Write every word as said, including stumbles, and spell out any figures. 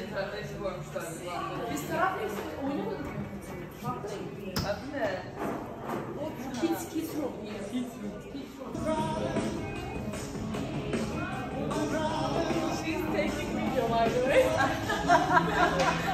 tarafta eşi koymuşlar. Biz taraflıyız. Oynamadık mı? Adı ne? O Kids Kids Room. Kids Room. She's taking video by the way.